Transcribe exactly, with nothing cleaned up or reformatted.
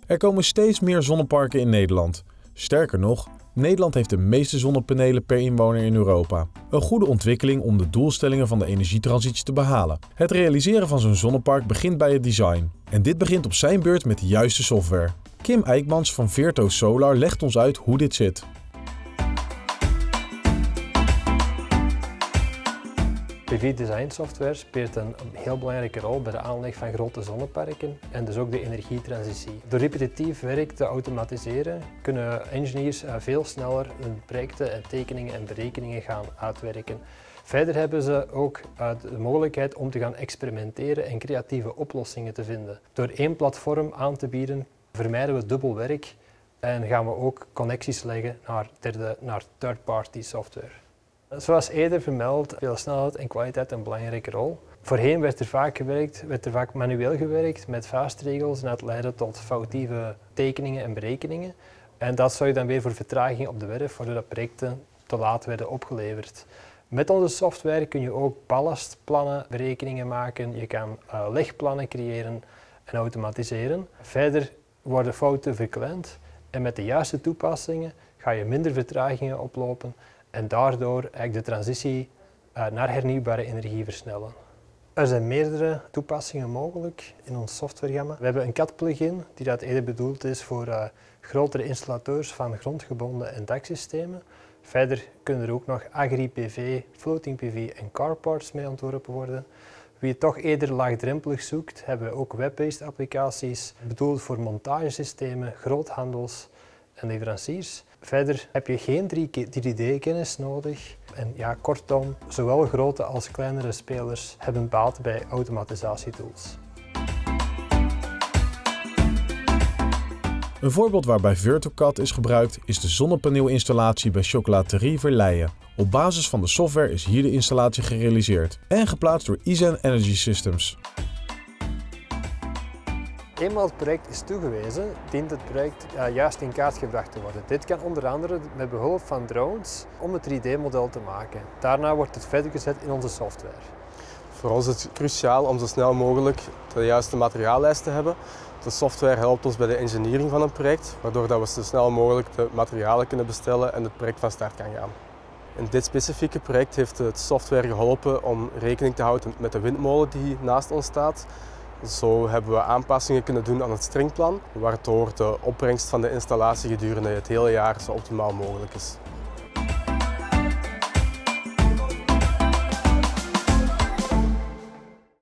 Er komen steeds meer zonneparken in Nederland. Sterker nog, Nederland heeft de meeste zonnepanelen per inwoner in Europa. Een goede ontwikkeling om de doelstellingen van de energietransitie te behalen. Het realiseren van zo'n zonnepark begint bij het design. En dit begint op zijn beurt met de juiste software. Kim Eijkmans van Veerto Solar legt ons uit hoe dit zit. P V design software speelt een heel belangrijke rol bij de aanleg van grote zonneparken en dus ook de energietransitie. Door repetitief werk te automatiseren kunnen engineers veel sneller hun projecten en tekeningen en berekeningen gaan uitwerken. Verder hebben ze ook de mogelijkheid om te gaan experimenteren en creatieve oplossingen te vinden. Door één platform aan te bieden vermijden we dubbel werk en gaan we ook connecties leggen naar, derde, naar third-party software. Zoals eerder vermeld, spelen snelheid en kwaliteit een belangrijke rol. Voorheen werd er vaak gewerkt, werd er vaak manueel gewerkt met vuistregels en dat leidde tot foutieve tekeningen en berekeningen. En dat zorgde dan weer voor vertraging op de werf, waardoor de projecten te laat werden opgeleverd. Met onze software kun je ook ballastplannen, berekeningen maken, je kan uh, legplannen creëren en automatiseren. Verder worden fouten verkleind en met de juiste toepassingen ga je minder vertragingen oplopen en daardoor eigenlijk de transitie uh, naar hernieuwbare energie versnellen. Er zijn meerdere toepassingen mogelijk in ons softwaregamma. We hebben een C A D-plugin die dat eerder bedoeld is voor uh, grotere installateurs van grondgebonden en daksystemen. Verder kunnen er ook nog Agri-P V, Floating P V en carports mee ontworpen worden. Wie het toch eerder laagdrempelig zoekt, hebben we ook web-based applicaties bedoeld voor montagesystemen, groothandels en leveranciers. Verder heb je geen drie D-kennis nodig. En ja, kortom, zowel grote als kleinere spelers hebben baat bij automatisatietools. Een voorbeeld waarbij VertoCAD is gebruikt is de zonnepaneelinstallatie bij Chocolaterie Verleijen. Op basis van de software is hier de installatie gerealiseerd en geplaatst door Izen Energy Systems. Eenmaal het project is toegewezen, dient het project uh, juist in kaart gebracht te worden. Dit kan onder andere met behulp van drones om het drie D-model te maken. Daarna wordt het verder gezet in onze software. Voor ons is het cruciaal om zo snel mogelijk de juiste materiaallijst te hebben. De software helpt ons bij de engineering van een project, waardoor dat we zo snel mogelijk de materialen kunnen bestellen en het project van start kan gaan. In dit specifieke project heeft de software geholpen om rekening te houden met de windmolen die naast ons staat. Zo hebben we aanpassingen kunnen doen aan het stringplan, waardoor de opbrengst van de installatie gedurende het hele jaar zo optimaal mogelijk is.